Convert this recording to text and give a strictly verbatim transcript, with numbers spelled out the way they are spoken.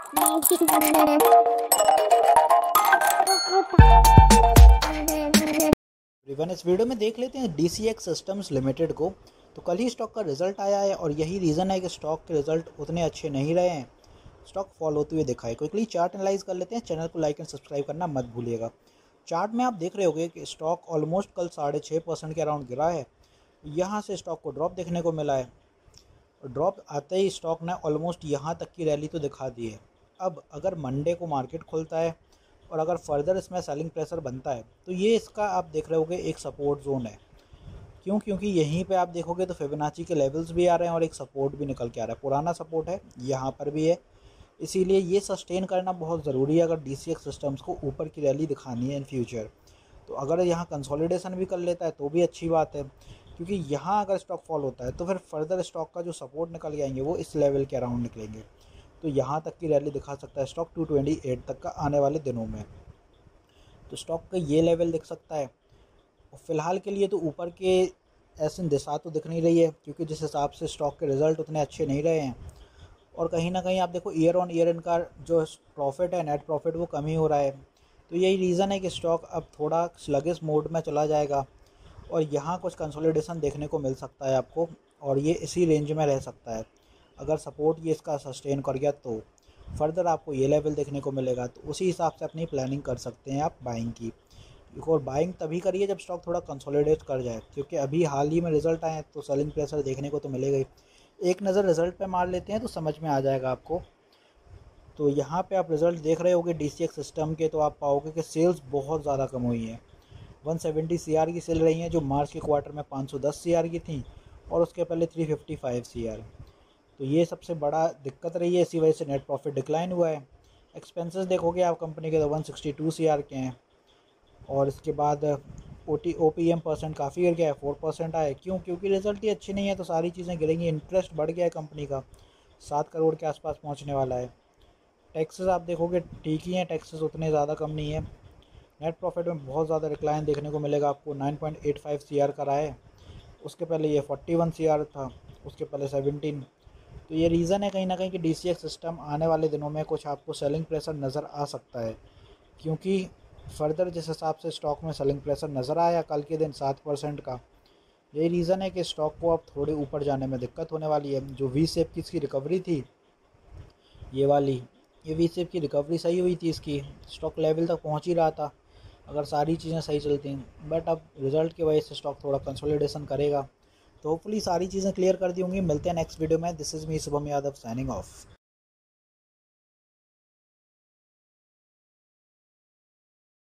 Everyone, इस video में देख लेते हैं D C X systems limited को। तो कल ही स्टॉक का रिजल्ट आया है और यही रीज़न है कि स्टॉक के रिजल्ट उतने अच्छे नहीं रहे हैं, स्टॉक फॉल होते हुए दिखा है। क्विकली चार्ट एनालाइज कर लेते हैं। चैनल को लाइक एंड सब्सक्राइब करना मत भूलिएगा। चार्ट में आप देख रहे होंगे कि स्टॉक ऑलमोस्ट कल साढ़े छः परसेंट के अराउंड गिरा है। यहाँ से स्टॉक को ड्रॉप देखने को मिला है। ड्रॉप आते ही स्टॉक ने ऑलमोस्ट यहाँ तक की रैली तो दिखा दी है। अब अगर मंडे को मार्केट खुलता है और अगर फर्दर इसमें सेलिंग प्रेशर बनता है तो ये इसका आप देख रहे होगे एक सपोर्ट जोन है। क्यों? क्योंकि यहीं पे आप देखोगे तो फिबोनाची के लेवल्स भी आ रहे हैं और एक सपोर्ट भी निकल के आ रहा है। पुराना सपोर्ट है, यहाँ पर भी है, इसीलिए ये सस्टेन करना बहुत ज़रूरी है अगर डी सी एक्स सिस्टम्स को ऊपर की रैली दिखानी है इन फ्यूचर। तो अगर यहाँ कंसोलिडेशन भी कर लेता है तो भी अच्छी बात है, क्योंकि यहाँ अगर स्टॉक फॉल होता है तो फिर फर्दर स्टॉक का जो सपोर्ट निकल के आएंगे वो इस लेवल के अराउंड निकलेंगे। तो यहाँ तक की रैली दिखा सकता है स्टॉक टू ट्वेंटी एट तक का आने वाले दिनों में। तो स्टॉक का ये लेवल दिख सकता है। फ़िलहाल के लिए तो ऊपर के ऐसी दिशा तो दिख नहीं रही है, क्योंकि जिस हिसाब से स्टॉक के रिज़ल्ट उतने अच्छे नहीं रहे हैं और कहीं ना कहीं आप देखो ईयर ऑन ईयर इनका जो प्रॉफिट है, नेट प्रॉफिट, वो कम ही हो रहा है। तो यही रीज़न है कि स्टॉक अब थोड़ा स्लगिश मोड में चला जाएगा और यहाँ कुछ कंसोलिडेशन देखने को मिल सकता है आपको, और ये इसी रेंज में रह सकता है। अगर सपोर्ट ये इसका सस्टेन कर गया तो फर्दर आपको ये लेवल देखने को मिलेगा। तो उसी हिसाब से अपनी प्लानिंग कर सकते हैं आप बाइंग की। और बाइंग तभी करिए जब स्टॉक थोड़ा कंसोलिडेट कर जाए, क्योंकि अभी हाल ही में रिज़ल्ट आए हैं तो सेलिंग प्रेशर देखने को तो मिलेगा ही। एक नज़र रिज़ल्ट पे मार लेते हैं तो समझ में आ जाएगा आपको। तो यहाँ पे आप रिज़ल्ट देख रहे होगे डी सी एक्स सिस्टम के, तो आप पाओगे कि सेल्स बहुत ज़्यादा कम हुई हैं। वन सेवेंटी सी आर की सेल रही हैं जो मार्च के क्वार्टर में पाँच सौ दस सी आर की थी और उसके पहले three fifty five C R. तो ये सबसे बड़ा दिक्कत रही है, इसी वजह से नेट प्रॉफिट डिक्लाइन हुआ है। एक्सपेंसेस देखोगे आप कंपनी के तो one sixty two C R के हैं और इसके बाद O T O P M percent काफ़ी गिर गया है, फोर परसेंट आए। क्यों? क्योंकि रिज़ल्ट ही अच्छी नहीं है तो सारी चीज़ें गिरेंगी। इंटरेस्ट बढ़ गया है कंपनी का, सात करोड़ के आसपास पहुंचने वाला है। टैक्सेस आप देखोगे ठीक ही हैं, टैक्सेस उतने ज़्यादा कम नहीं है। नेट प्रॉफिट में बहुत ज़्यादा डिक्लाइन देखने को मिलेगा आपको। Nine point eight five C R का रहा है, उसके पहले ये फोर्टी वन सी आर था, उसके पहले सेवेंटीन। तो ये रीज़न है कहीं ना कहीं कि डी सी एक्स सिस्टम आने वाले दिनों में कुछ आपको सेलिंग प्रेशर नज़र आ सकता है, क्योंकि फर्दर जिस हिसाब से स्टॉक में सेलिंग प्रेशर नज़र आया कल के दिन सात परसेंट का, यही रीज़न है कि स्टॉक को अब थोड़े ऊपर जाने में दिक्कत होने वाली है। जो वी शेप की इसकी रिकवरी थी, ये वाली ये वी शेप की रिकवरी सही हुई थी, इसकी स्टॉक लेवल तक पहुंच ही रहा था अगर सारी चीज़ें सही चलती। बट अब रिज़ल्ट की वजह से स्टॉक थोड़ा कंसोलिडेशन करेगा। तो होपफुली सारी चीज़ें क्लियर कर दी होंगी। मिलते हैं नेक्स्ट वीडियो में। This is me Shubham Yadav signing of.